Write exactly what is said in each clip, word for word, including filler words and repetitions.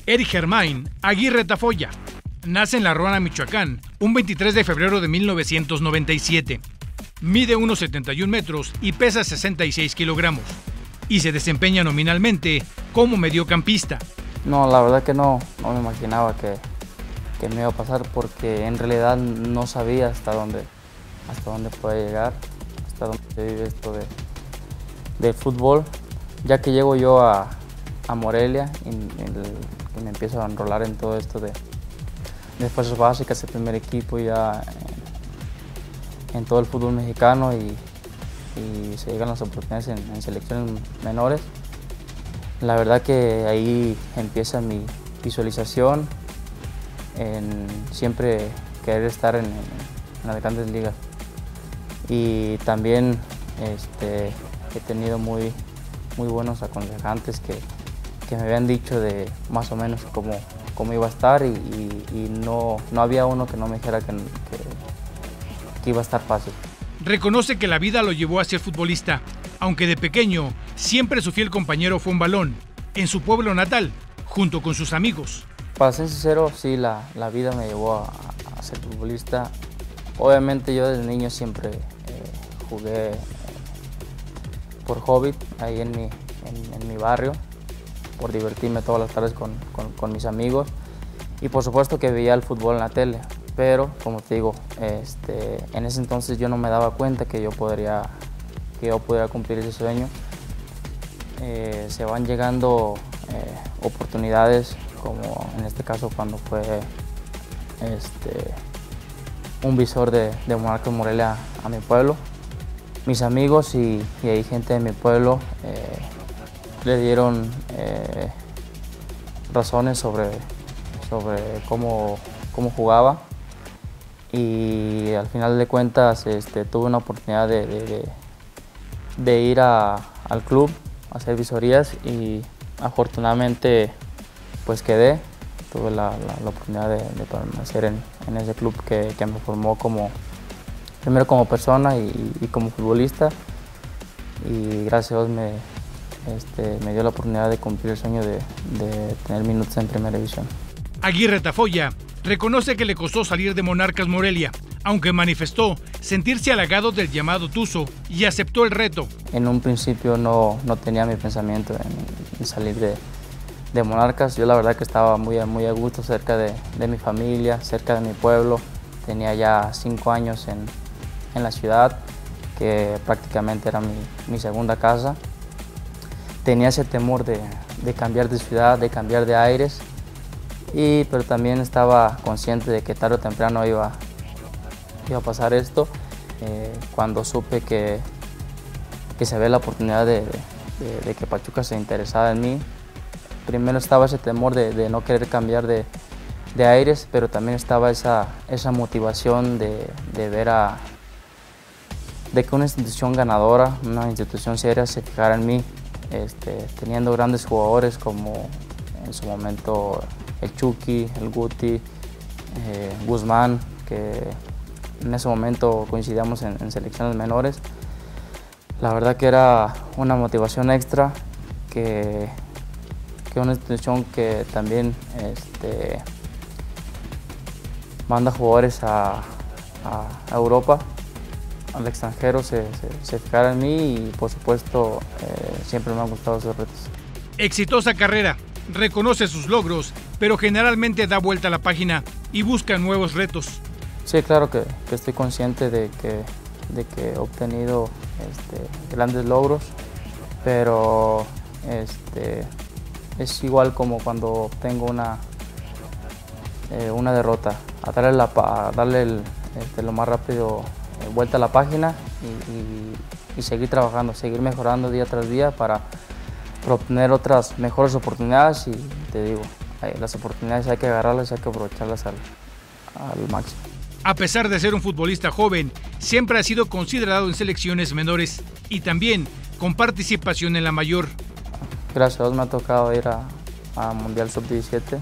Eric Germain Aguirre Tafoya nace en La Ruana, Michoacán, un veintitrés de febrero de mil novecientos noventa y siete. Mide uno setenta y un metros y pesa sesenta y seis kilogramos. Y se desempeña nominalmente como mediocampista. No, la verdad que no, no me imaginaba que, que me iba a pasar, porque en realidad no sabía hasta dónde, hasta dónde puede llegar, hasta dónde se vive esto de, del fútbol. Ya que llego yo a, a Morelia y, y me empiezo a enrolar en todo esto de, de fuerzas básicas, el primer equipo ya en, en todo el fútbol mexicano, y, y se llegan las oportunidades en, en selecciones menores. La verdad que ahí empieza mi visualización en siempre querer estar en, en las grandes ligas. Y también este, he tenido muy, muy buenos aconsejantes que, que me habían dicho de más o menos cómo, cómo iba a estar, y, y, y no, no había uno que no me dijera que, que, que iba a estar fácil. Reconoce que la vida lo llevó a ser futbolista, aunque de pequeño siempre su fiel compañero fue un balón, en su pueblo natal, junto con sus amigos. Para ser sincero, sí, la, la vida me llevó a, a ser futbolista. Obviamente yo desde niño siempre eh, jugué eh, por hobby, ahí en mi, en, en mi barrio, por divertirme todas las tardes con, con, con mis amigos, y por supuesto que veía el fútbol en la tele. Pero, como te digo, este, en ese entonces yo no me daba cuenta que yo podría, que yo pudiera cumplir ese sueño. Eh, se van llegando eh, oportunidades, como en este caso cuando fue este, un visor de, de Monarcas Morelia a mi pueblo. Mis amigos y, y hay gente de mi pueblo eh, le dieron eh, razones sobre, sobre cómo, cómo jugaba. Y al final de cuentas este, tuve una oportunidad de, de, de, de ir a, al club a hacer visorías, y afortunadamente pues quedé. Tuve la, la, la oportunidad de, de permanecer en, en ese club que, que me formó como, primero como persona y, y como futbolista, y gracias a Dios me, este, me dio la oportunidad de cumplir el sueño de, de tener minutos en primera división. Aguirre Tafoya reconoce que le costó salir de Monarcas Morelia, aunque manifestó sentirse halagado del llamado Tuzo y aceptó el reto. En un principio no, no tenía mi pensamiento en, en salir de, de Monarcas. Yo la verdad que estaba muy, muy a gusto cerca de, de mi familia, cerca de mi pueblo. Tenía ya cinco años en, en la ciudad, que prácticamente era mi, mi segunda casa. Tenía ese temor de, de cambiar de ciudad, de cambiar de aires. Y, pero también estaba consciente de que tarde o temprano iba, iba a pasar esto. Eh, cuando supe que, que se ve la oportunidad de, de, de que Pachuca se interesaba en mí, primero estaba ese temor de, de no querer cambiar de, de aires, pero también estaba esa, esa motivación de, de ver a, de que una institución ganadora, una institución seria se fijara en mí, este, teniendo grandes jugadores como en su momento el Chucky, el Guti, eh, Guzmán, que en ese momento coincidíamos en, en selecciones menores. La verdad que era una motivación extra, que, que una institución que también este, manda jugadores a, a, a Europa, al extranjero, se, se, se fijara en mí, y por supuesto eh, siempre me han gustado esos retos. Exitosa carrera, reconoce sus logros, pero generalmente da vuelta a la página y busca nuevos retos. Sí, claro que, que estoy consciente de que, de que he obtenido este, grandes logros, pero este, es igual como cuando tengo una, eh, una derrota, a darle, la, a darle el, este, lo más rápido eh, vuelta a la página y, y, y seguir trabajando, seguir mejorando día tras día para, para obtener otras mejores oportunidades. Y te digo, las oportunidades hay que agarrarlas y hay que aprovecharlas al, al máximo. A pesar de ser un futbolista joven, siempre ha sido considerado en selecciones menores y también con participación en la mayor. Gracias a Dios me ha tocado ir a, a Mundial sub diecisiete,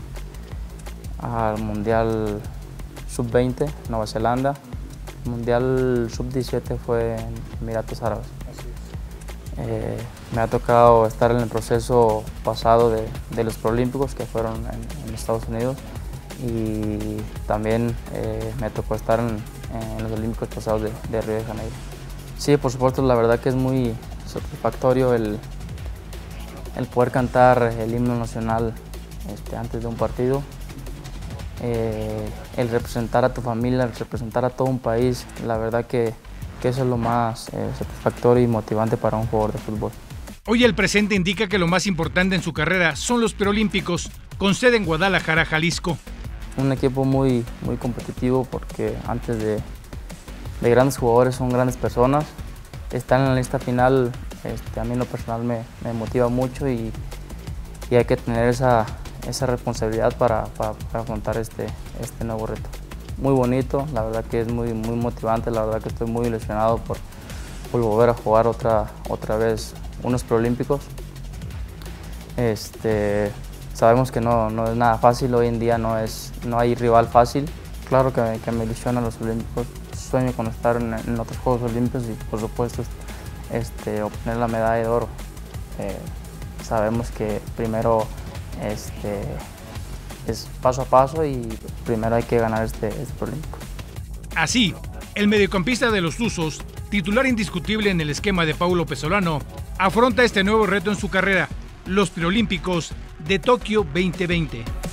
al Mundial sub veinte, Nueva Zelanda. El Mundial sub diecisiete fue en Emiratos Árabes. Eh, me ha tocado estar en el proceso pasado de, de los Preolímpicos que fueron en, en Estados Unidos, y también eh, me tocó estar en, en los Olímpicos pasados de, de Río de Janeiro. Sí, por supuesto, la verdad que es muy satisfactorio el, el poder cantar el himno nacional este, antes de un partido, eh, el representar a tu familia, el representar a todo un país. La verdad que, que eso es lo más eh, satisfactorio y motivante para un jugador de fútbol. Hoy el presente indica que lo más importante en su carrera son los Preolímpicos, con sede en Guadalajara, Jalisco. Un equipo muy, muy competitivo, porque antes de, de grandes jugadores son grandes personas. Estar en la lista final, este, a mí en lo personal me, me motiva mucho, y, y hay que tener esa, esa responsabilidad para, para, para afrontar este, este nuevo reto. Muy bonito, la verdad que es muy, muy motivante, la verdad que estoy muy ilusionado por, por volver a jugar otra, otra vez unos Preolímpicos. Este, sabemos que no, no es nada fácil, hoy en día no, es, no hay rival fácil. Claro que, que me ilusionan los Olímpicos, sueño con estar en, en otros Juegos Olímpicos y por supuesto este, obtener la medalla de oro. Eh, sabemos que primero este, es paso a paso, y primero hay que ganar este, este Preolímpico. Así, el mediocampista de los Tuzos, titular indiscutible en el esquema de Paulo Pesolano, afronta este nuevo reto en su carrera, los Preolímpicos de Tokio veinte veinte.